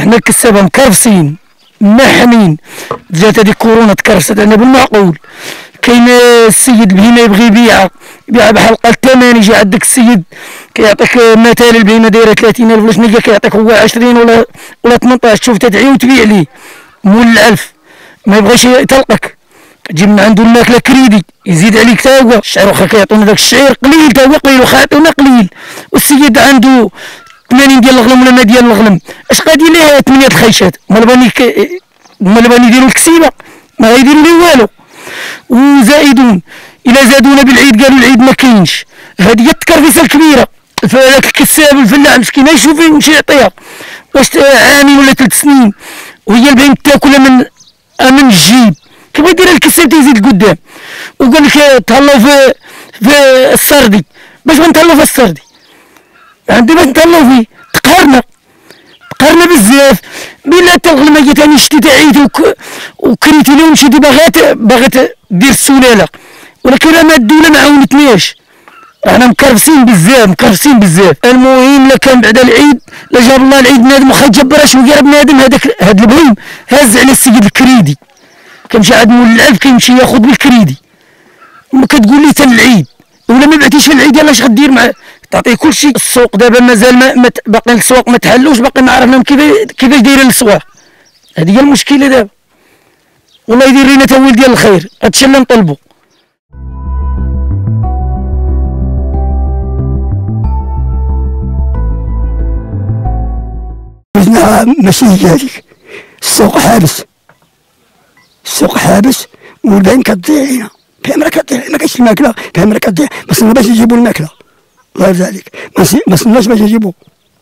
حنا الكسابه مكرفسين محنين. جات هذيك كورونا تكرفست علينا بالمعقول. كاين السيد البهيمه يبغي يبيعها بحلقه الثمن، يجي عندك السيد كيعطيك مثلا البهيمه دايره 30,000 ولا شنو، كيعطيك هو 20 ولا 18، تشوف تدعي وتبيع ليه مول العلف، ما يبغيش يطلقك. تجيب من عنده الماكله كريدي يزيد عليك تا هو. الشعير واخا كيعطونا داك الشعير قليل تا هو قليل، واخا يعطيونا قليل، والسيد عنده 80 ديال الغلم ولا 100 ديال الغلم، اش غادي ليه 8 الخيشات؟ مال باني يديروا الكسيبه ما غيديروا ليه والو. وزائدون الى زادونا بالعيد قالوا العيد ما كاينش، هذه هي التكرفيسه الكبيره. فهذاك الكساب الفلاح مسكين يشوف فين يمشي يعطيها، واش عامين ولا 3 سنين وهي البهيمه تاكلها من الجيب، كيف يدير الكساب تيزيد قدام. وقال لك تهلاو في السردي، باش ما نتهلاو في السردي عندي باش نتهلاو فيه. تقهرنا بزاف بلا حتى الغلمه جات انا شتي تعيت وكريت لهم شي باغات دير السلاله، ولكن راه الدوله ما عاونتناش، رانا مكرفسين بزاف. المهم لا كان بعد العيد لا جاب الله العيد بنادم واخا يتجبر شنو داير بنادم، هاد البهيم هاز على السيد الكريدي، كيمشي عند مول العلف كيمشي ياخذ بالكريدي، ما كتقول لي حتى العيد ولا ما بعتيش في العيد يلاه اش غدير معاه؟ تعطيه كل شيء. السوق دابا مازال باقي السواق ما تحلوش، باقي ما عرفنا كيفاش دايره الاسواق. هذه هي المشكله دابا، والله يدير لنا تاويل ديال الخير، هادشي اللي نطلبو. ماشي هذيك السوق حابس والبهيم كتضيع علينا، البهيم كتضيع، ما كاينش الماكله، البهيم كتضيع، ما صرنا باش نجيبوا الماكله، الله يرضى عليك ما صرناش باش نجيبوا.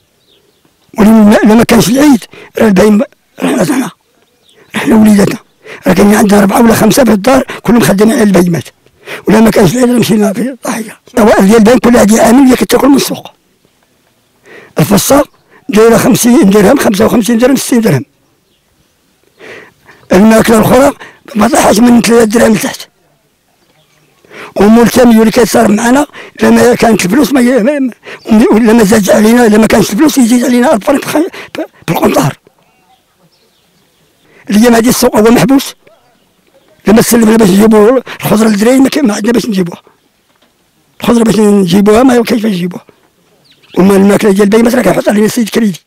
ولما كانش العيد راه البهيم رحنا وليداتنا، راه كاين عندنا 4 ولا 5 في الدار كلهم خدامين على البهيمات، ولا ما كانش العيد مشينا في الضحيه. الطوائف ديال البهيم كل هذه عامل هي كتاكل من السوق. الفصه دايره 50 درهم 55 درهم 60 درهم، الماكله الاخرى ما طاحش من 3 دراهم لتحت. ومول كامل اللي كيتصرف معنا لما كانت الفلوس ولا ما زادش علينا، الا ما كانش الفلوس يزيد علينا 1000 فرنك في القنطار. اليوم هذه السوق هو محبوس، لما تسلمنا باش نجيبوا الخضره للدراري ما عندنا باش نجيبوها، الخضره باش نجيبوها ما كاينش باش نجيبوها. وما الماكله ديال البهيمات راه كيحط علينا السيد كريدي.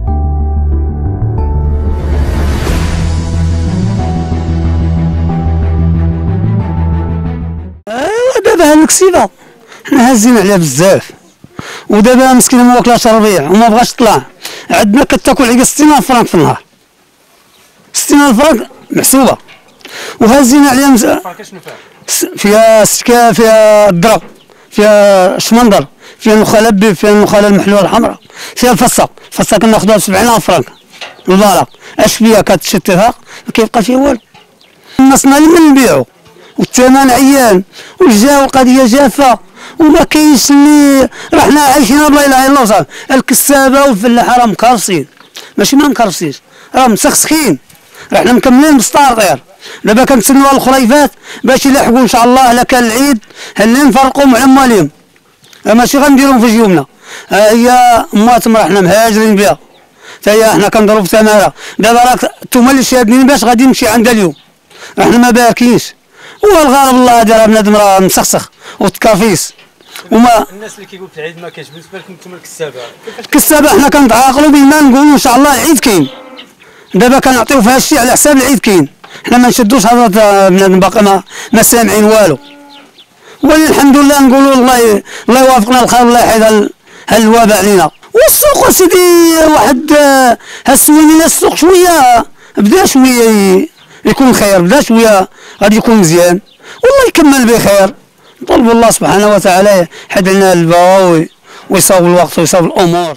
دابا الكسيبه حنا هازين عليها بزاف، ودابا مسكينه ما واكلاش الربيع وما بغاش تطلع، عندنا كتاكل على 60,000 فرنك في النهار، 60,000 فرنك محسوبه، وهازين عليها فيها السكا، فيها الذره، فيها الشمندر، فيها النخاله البيض، فيها النخاله المحلوه الحمراء، فيها الفصه كناخذوها ب 70,000 فرنك البارة، اش فيها كتشتتها ما كيبقى فيها والو. الناس اللي نبيعو والثمن عيان والقضيه جافه وما كاينش اللي راه حنا عايشين لا اله الا الله. الكسابه والفلاحه راه مكرسين، ماشي ما مكرسينش، راه مسخسخين، راه حنا مكملين بالسطارطير. دابا كنتسناو الخريفات باش يلحقوا ان شاء الله، الا كان العيد اللي نفرقوا مع مالهم، ماشي غنديروهم في جيوبنا. هي اماتم راه حنا مهاجرين بها، حتى هي حنا كنضربوا في ثماره. دابا راك نتوما اللي شادين باش غادي نمشي عندها اليوم، راه حنا ما باكينش، والغالب الله دار بنادم راه مسخسخ وتكافيس. وما الناس اللي كيقول في العيد ما كاينش، بالنسبه لكم انتم الكسابه حنا كنتعاقلوا بما نقولوا ان شاء الله العيد كاين. دابا كنعطيو فيها الشيء على حساب العيد كاين، حنا ما نشدوش هضره بنادم باقي ما سامعين والو. والحمد لله نقولوا الله يوافقنا الخير، الله يحيد هالوباء علينا. والسوق سيدي واحد هالسويمين السوق شويه بدا شويه يكون خير، بدا شويه غادي يكون مزيان، والله يكمل بخير. نطلب الله سبحانه وتعالى يحد لنا البوا ويصاوب الوقت ويصاوب الامور.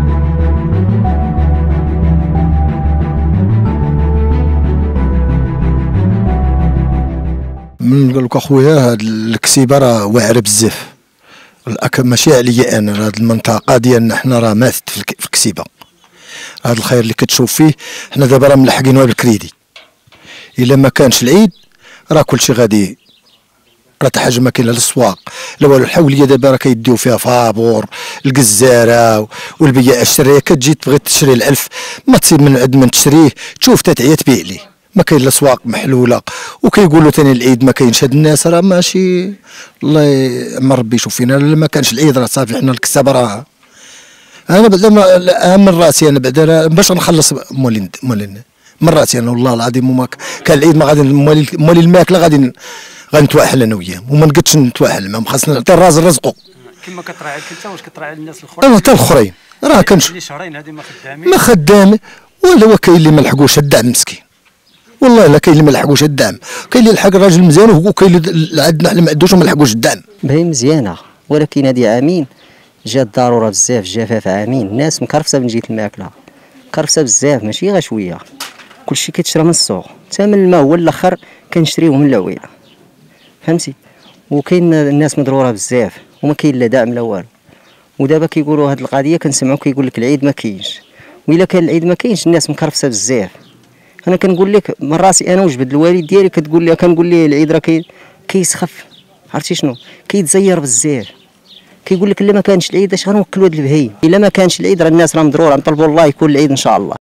نقول لك اخويا هاد الكسيبه راه واعره بزاف، ماشي عليا انا، هاد المنطقه ديالنا حنا راه ماتت في الكسيبه. هاد الخير اللي كتشوف فيه حنا دابا راه ملحقينوها بالكريدي، الا ما كانش العيد راه كلشي غادي راه حتى حاجه ما كاينه للسواق لا والو. الحوليه دابا راه كيديو فيها فابور الجزاره والبياع الشريه، كتجي تبغي تشري ال1000 ما تصيب من عند من تشريه تشوف تتعيا تبيع ليه، ما كاين لا سواق محلوله. وكيقولوا ثاني العيد ما كاينش، هاد الناس راه ماشي الله يعمر ربي يشوف فينا. ما كانش العيد راه صافي حنا الكسابه راه انا بعدا من راسي انا بعدا باش نخلص مولين من راسي انا والله العظيم. وما كان العيد ما غادي مولي الماكله غادي نتواحل انا وياه وما نقدش نتواحل معهم، خاصنا نعطي الراجل رزقه كما كتراعي انت واش كتراعي الناس الاخرين؟ انا حتى الاخرين راه كنشوف اللي شهرين هذه ما ما خدامين ولا كاين اللي ما لحقوش الدعم مسكين والله. لا كاين اللي ما لحقوش الدعم، كاين اللي لحق الراجل مزيان وكاين اللي عندنا حنا ما عندوش وما لحقوش الدعم. باهي مزيانه، ولكن هذه عامين جات ضروره بزاف، الجفاف عامين، الناس مكرفسه من جهه الماكله، مكرفسه بزاف ماشي غير شويه، كلشي كيتشرى من السوق، حتى من الماء هو الاخر كنشريوه من العويله، فهمتي. وكاين الناس مضروره بزاف وما كاين لا دعم لا والو. ودابا كيقولوا هذه القضيه كنسمعوا كيقول لك العيد ما كاينش، وإلا كان العيد ما كاينش الناس مكرفسه بزاف. انا كنقول لك من راسي انا وجبد الوالد ديالي كتقول لي كنقول ليه العيد راه كيسخف، عرفتي شنو كيتزير بزاف. كيقول لك الا ما كانش العيد اش غنوكلوا هاد البهيم، الا ما كانش العيد راه الناس راه مضروره، نطلبوا الله يكون العيد ان شاء الله.